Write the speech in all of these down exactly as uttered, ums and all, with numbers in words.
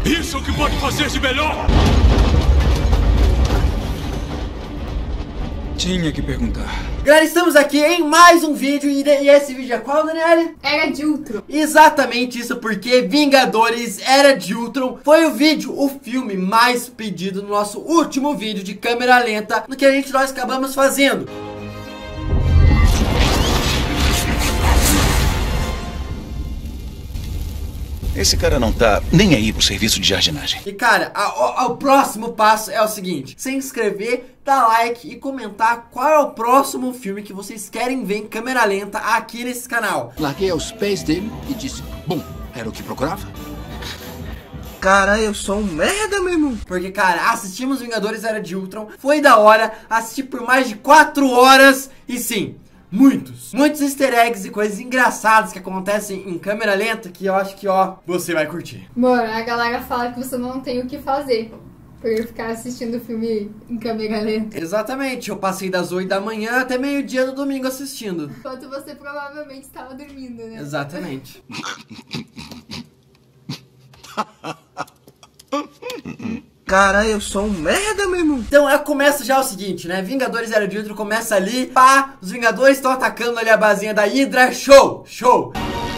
Isso é o que pode fazer de melhor! Tinha que perguntar. Galera, estamos aqui em mais um vídeo. E esse vídeo é qual, Daniele? Era de Ultron. Exatamente isso, porque Vingadores Era de Ultron foi o vídeo, o filme mais pedido no nosso último vídeo de câmera lenta, no que a gente nós acabamos fazendo. Esse cara não tá nem aí pro serviço de jardinagem. E cara, a, a, o próximo passo é o seguinte: se inscrever, dar like e comentar qual é o próximo filme que vocês querem ver em câmera lenta aqui nesse canal. Larguei aos pés dele e disse, bom, era o que procurava? Cara, eu sou um merda, meu irmão. Porque, cara, assistimos Vingadores Era de Ultron, foi da hora, assisti por mais de quatro horas e sim, muitos, muitos easter eggs e coisas engraçadas que acontecem em câmera lenta que eu acho que, ó, você vai curtir. Mano, a galera fala que você não tem o que fazer por ficar assistindo o filme em câmera lenta. Exatamente, eu passei das oito da manhã até meio-dia do domingo assistindo. Enquanto você provavelmente estava dormindo, né? Exatamente. Cara, eu sou um merda, meu irmão. Então eu começo já o seguinte, né? Vingadores Era de Ultron começa ali, pá, os Vingadores estão atacando ali a basinha da Hydra, show, show.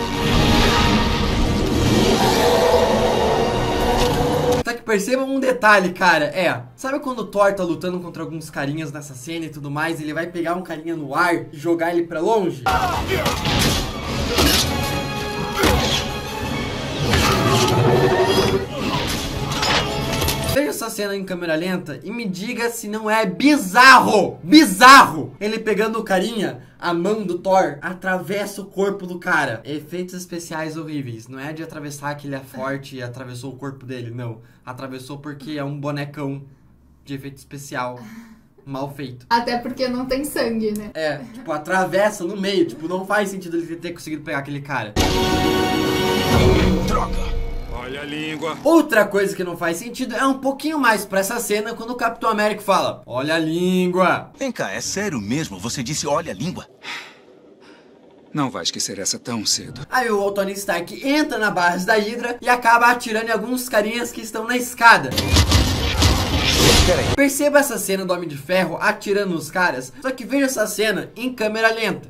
Só que percebam um detalhe, cara, é, sabe quando o Thor tá lutando contra alguns carinhas nessa cena e tudo mais, ele vai pegar um carinha no ar e jogar ele pra longe? Veja essa cena em câmera lenta e me diga se não é bizarro, bizarro, ele pegando o carinha, a mão do Thor atravessa o corpo do cara. Efeitos especiais horríveis, não é de atravessar que ele é forte e atravessou o corpo dele, não. Atravessou porque é um bonecão de efeito especial mal feito. Até porque não tem sangue, né? É, tipo, atravessa no meio, tipo, não faz sentido ele ter conseguido pegar aquele cara. Droga! Olha a língua. Outra coisa que não faz sentido é um pouquinho mais pra essa cena quando o Capitão América fala, olha a língua. Vem cá, é sério mesmo? Você disse olha a língua? Não vai esquecer essa tão cedo. Aí o Tony Stark entra na base da Hydra e acaba atirando em alguns carinhas que estão na escada. Peraí. Perceba essa cena do Homem de Ferro atirando nos caras, só que veja essa cena em câmera lenta.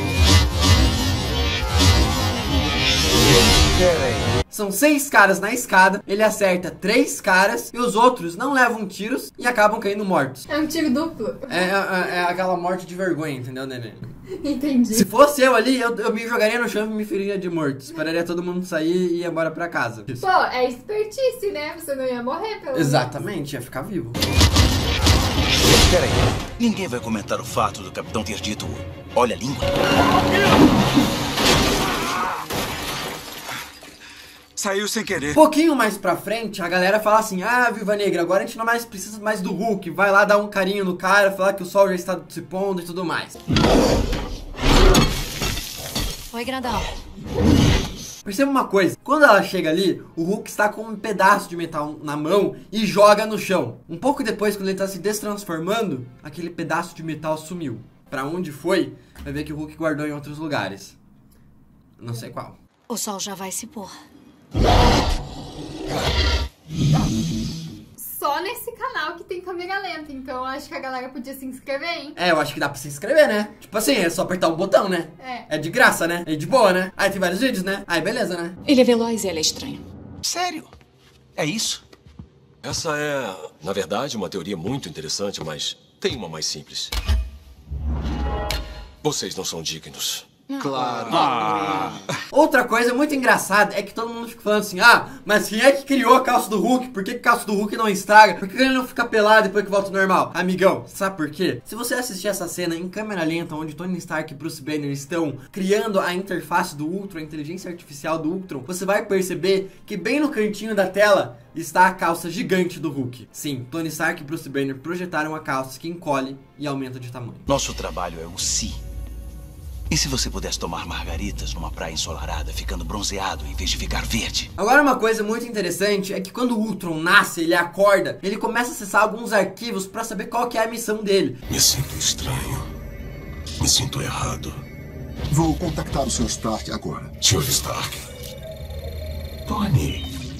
Peraí. São seis caras na escada, ele acerta três caras e os outros não levam tiros e acabam caindo mortos. É um tiro duplo. É, é, é aquela morte de vergonha, entendeu, neném? Entendi. Se fosse eu ali, eu, eu me jogaria no chão e me feriria de morto. Esperaria todo mundo sair e ir embora pra casa. Pô, é expertise, né? Você não ia morrer, pelo menos. Exatamente, ia ficar vivo. Peraí. Ninguém vai comentar o fato do capitão ter dito olha a língua? Saiu sem querer. Um pouquinho mais pra frente, a galera fala assim, ah, Viúva Negra, agora a gente não mais precisa mais do Hulk. Vai lá dar um carinho no cara, falar que o sol já está se pondo e tudo mais. Oi, grandão. Perceba uma coisa, quando ela chega ali, o Hulk está com um pedaço de metal na mão e joga no chão. Um pouco depois, quando ele está se destransformando, aquele pedaço de metal sumiu. Pra onde foi, vai ver que o Hulk guardou em outros lugares. Não sei qual. O sol já vai se pôr. Só nesse canal que tem câmera lenta, então acho que a galera podia se inscrever, hein? É, eu acho que dá pra se inscrever, né? Tipo assim, é só apertar um botão, né? É. É de graça, né? É de boa, né? Aí tem vários vídeos, né? Aí beleza, né? Ele é veloz e ela é estranha. Sério? É isso? Essa é, na verdade, uma teoria muito interessante, mas tem uma mais simples. Vocês não são dignos. Claro. Outra coisa muito engraçada é que todo mundo fica falando assim, ah, mas quem é que criou a calça do Hulk? Por que a calça do Hulk não estraga? Por que ele não fica pelado depois que volta ao normal? Amigão, sabe por quê? Se você assistir essa cena em câmera lenta, onde Tony Stark e Bruce Banner estão criando a interface do Ultron, a inteligência artificial do Ultron, você vai perceber que bem no cantinho da tela está a calça gigante do Hulk. Sim, Tony Stark e Bruce Banner projetaram a calça que encolhe e aumenta de tamanho. Nosso trabalho é o si. E se você pudesse tomar margaritas numa praia ensolarada, ficando bronzeado em vez de ficar verde? Agora, uma coisa muito interessante é que quando o Ultron nasce, ele acorda, ele começa a acessar alguns arquivos pra saber qual que é a missão dele. Me sinto estranho. Me sinto errado. Vou contactar o senhor Stark agora. senhor Stark. Tony,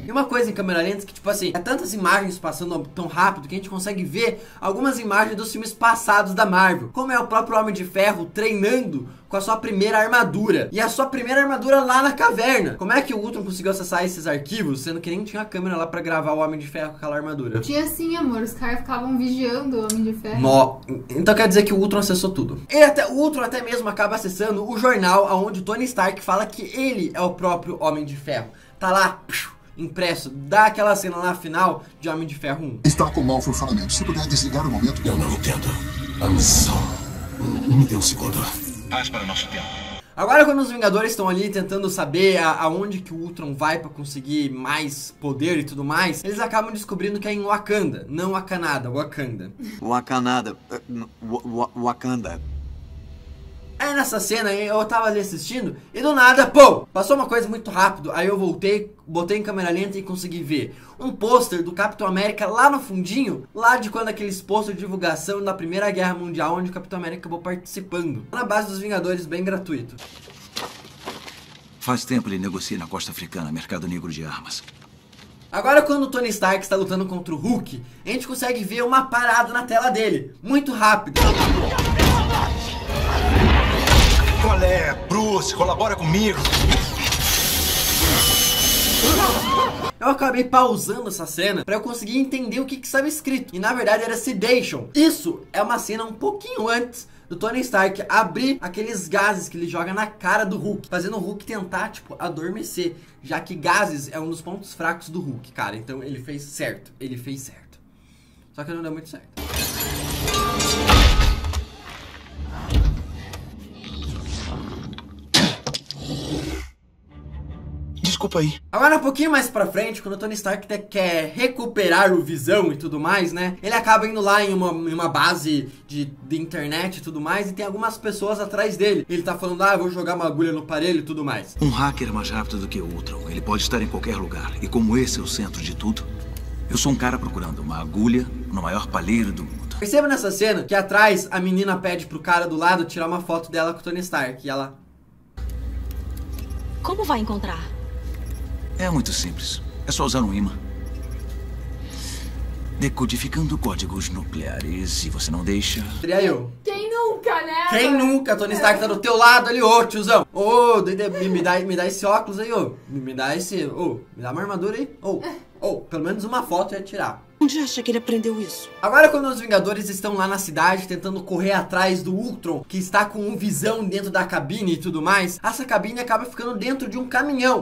E uma coisa em câmera lenta que, tipo assim, é tantas imagens passando tão rápido que a gente consegue ver algumas imagens dos filmes passados da Marvel. Como é o próprio Homem de Ferro treinando com a sua primeira armadura. E a sua primeira armadura lá na caverna. Como é que o Ultron conseguiu acessar esses arquivos, sendo que nem tinha a câmera lá pra gravar o Homem de Ferro com aquela armadura? Tinha sim, amor. Os caras ficavam vigiando o Homem de Ferro. No... Então quer dizer que o Ultron acessou tudo. E até, o Ultron até mesmo acaba acessando o jornal onde o Tony Stark fala que ele é o próprio Homem de Ferro. Tá lá, impresso. Dá aquela cena lá final de Homem de Ferro um. Está com mau funcionamento. Se puder desligar o momento... Eu não entendo. A missão... Me dê um segundo. Paz para o nosso tempo. Agora quando os Vingadores estão ali tentando saber a, aonde que o Ultron vai pra conseguir mais poder e tudo mais, eles acabam descobrindo que é em Wakanda, não Wakanada, Wakanda. Wakanada, uh, Wakanda. Aí nessa cena eu tava ali assistindo e do nada, pô, passou uma coisa muito rápido. Aí eu voltei, botei em câmera lenta e consegui ver um pôster do Capitão América lá no fundinho, lá de quando aqueles pôster de divulgação da Primeira Guerra Mundial, onde o Capitão América acabou participando. Na base dos Vingadores, bem gratuito. Faz tempo ele negocia na costa africana, mercado negro de armas. Agora quando o Tony Stark está lutando contra o Hulk, a gente consegue ver uma parada na tela dele, muito rápido. Qual é, Bruce? Colabora comigo. Eu acabei pausando essa cena pra eu conseguir entender o que que estava escrito. E na verdade era Sedation. Isso é uma cena um pouquinho antes do Tony Stark abrir aqueles gases que ele joga na cara do Hulk, fazendo o Hulk tentar, tipo, adormecer. Já que gases é um dos pontos fracos do Hulk, cara. Então ele fez certo. Ele fez certo. Só que não deu muito certo. Desculpa aí. Agora um pouquinho mais pra frente, quando o Tony Stark quer recuperar o Visão e tudo mais, né? Ele acaba indo lá em uma, em uma base de, de internet e tudo mais, e tem algumas pessoas atrás dele. Ele tá falando, ah, eu vou jogar uma agulha no aparelho e tudo mais. Um hacker é mais rápido do que o Ultron. Ele pode estar em qualquer lugar. E como esse é o centro de tudo, eu sou um cara procurando uma agulha no maior palheiro do mundo. Perceba nessa cena que atrás a menina pede pro cara do lado tirar uma foto dela com o Tony Stark. E ela... Como vai encontrar? É muito simples. É só usar um imã. Decodificando códigos nucleares. E você não deixa... Seria eu. Quem nunca, né? Quem nunca? Tony Stark tá do teu lado ali, ô tiozão. Ô, me, me, dá, me dá esse óculos aí, ô. Me, me dá esse... Ô, me dá uma armadura aí. Ô, ô, pelo menos uma foto eu ia tirar. Onde acha que ele aprendeu isso? Agora quando os Vingadores estão lá na cidade tentando correr atrás do Ultron, que está com um Visão dentro da cabine e tudo mais, essa cabine acaba ficando dentro de um caminhão.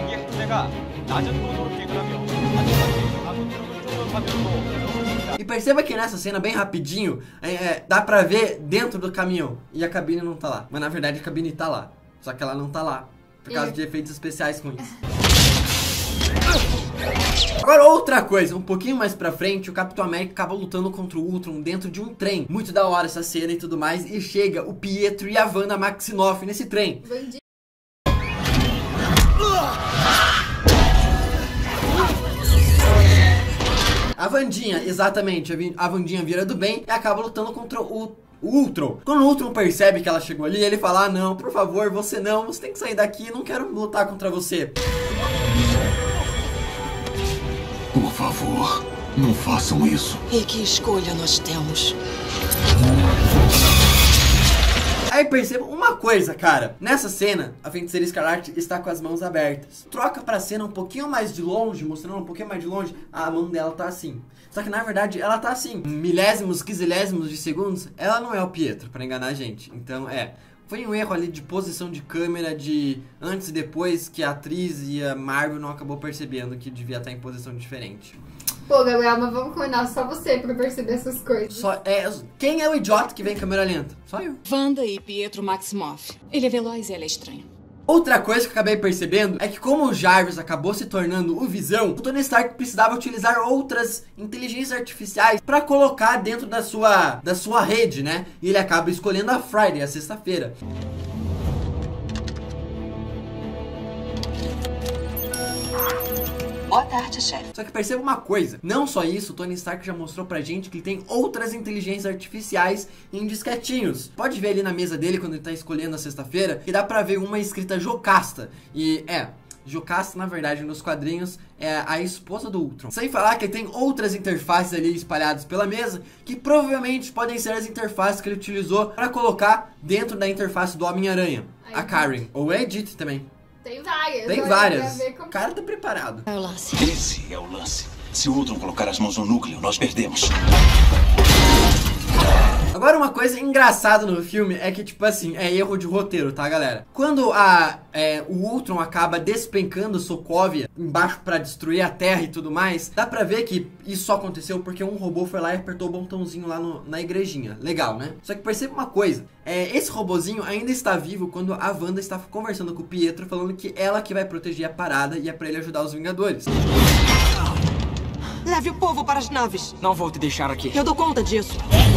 E perceba que nessa cena, bem rapidinho, é, é, dá pra ver dentro do caminhão. E a cabine não tá lá. Mas na verdade a cabine tá lá. Só que ela não tá lá. Por causa de efeitos especiais com isso. Agora outra coisa, um pouquinho mais pra frente, o Capitão América acaba lutando contra o Ultron dentro de um trem. Muito da hora essa cena e tudo mais. E chega o Pietro e a Wanda Maximoff nesse trem. Bandido. A Wandinha, exatamente, a Wandinha vira do bem e acaba lutando contra o O Ultron. Quando o Ultron percebe que ela chegou ali, ele fala, ah não, por favor, você não, você tem que sair daqui, não quero lutar contra você. Por favor, não façam isso. E que escolha nós temos? Aí perceba uma coisa, cara. Nessa cena, a Feiticeira Escarlate está com as mãos abertas. Troca pra cena um pouquinho mais de longe, mostrando um pouquinho mais de longe, a mão dela tá assim. Só que na verdade ela tá assim, milésimos, quizilésimos de segundos. Ela não é o Pietro, pra enganar a gente. Então é, foi um erro ali de posição de câmera, de antes e depois, que a atriz e a Marvel não acabou percebendo que devia estar em posição diferente. Pô, Gabriel, mas vamos combinar só você pra perceber essas coisas. Só, é, quem é o idiota que vem em câmera lenta? Só eu. Wanda e Pietro Maximoff. Ele é veloz e ela é estranha. Outra coisa que eu acabei percebendo é que como o Jarvis acabou se tornando o Visão, o Tony Stark precisava utilizar outras inteligências artificiais pra colocar dentro da sua, da sua rede, né? E ele acaba escolhendo a Friday, a sexta-feira. Boa tarde, chefe. Só que perceba uma coisa, não só isso, o Tony Stark já mostrou pra gente que ele tem outras inteligências artificiais em disquetinhos. Pode ver ali na mesa dele quando ele tá escolhendo a sexta-feira, que dá pra ver uma escrita Jocasta. E é, Jocasta, na verdade, nos quadrinhos, é a esposa do Ultron. Sem falar que ele tem outras interfaces ali espalhadas pela mesa, que provavelmente podem ser as interfaces que ele utilizou para colocar dentro da interface do Homem-Aranha. A Karen, ou a Edith também. Tem várias. Tem várias. O cara tá preparado. É o lance. Esse é o lance. Se o Ultron colocar as mãos no núcleo, nós perdemos. Agora, uma coisa engraçada no filme é que, tipo assim, é erro de roteiro, tá, galera? Quando a, é, o Ultron acaba despencando Sokovia embaixo pra destruir a Terra e tudo mais, dá pra ver que isso só aconteceu porque um robô foi lá e apertou o botãozinho lá no, na igrejinha. Legal, né? Só que perceba uma coisa, é, esse robozinho ainda está vivo quando a Wanda está conversando com o Pietro, falando que ela que vai proteger a parada e é pra ele ajudar os Vingadores. Leve o povo para as naves. Não vou te deixar aqui. Eu dou conta disso.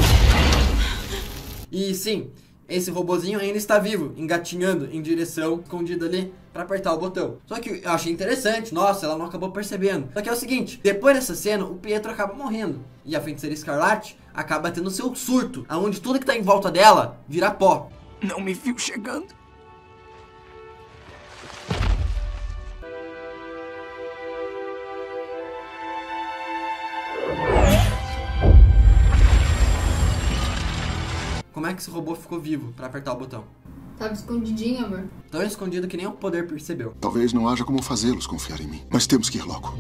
E sim, esse robozinho ainda está vivo, engatinhando em direção, escondido ali, pra apertar o botão. Só que eu achei interessante, nossa, ela não acabou percebendo. Só que é o seguinte, depois dessa cena, o Pietro acaba morrendo. E a Feiticeira Escarlate acaba tendo seu surto, onde tudo que tá em volta dela vira pó. Não me viu chegando. Como é que esse robô ficou vivo pra apertar o botão? Tava escondidinho, amor. Tão escondido que nem o poder percebeu. Talvez não haja como fazê-los confiar em mim, mas temos que ir logo.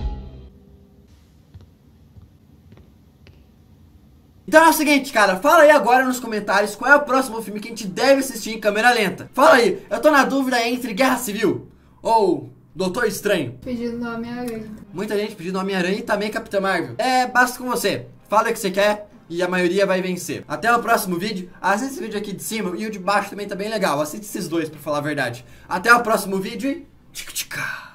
Então é o seguinte, cara, fala aí agora nos comentários qual é o próximo filme que a gente deve assistir em câmera lenta. Fala aí, eu tô na dúvida entre Guerra Civil ou Doutor Estranho. Pedindo do Homem-Aranha. Muita gente pedindo Homem-Aranha e também Capitã Marvel. É, basta com você. Fala o que você quer e a maioria vai vencer. Até o próximo vídeo. Assista esse vídeo aqui de cima e o de baixo também tá bem legal. Assiste esses dois, pra falar a verdade. Até o próximo vídeo e... Tic-tica!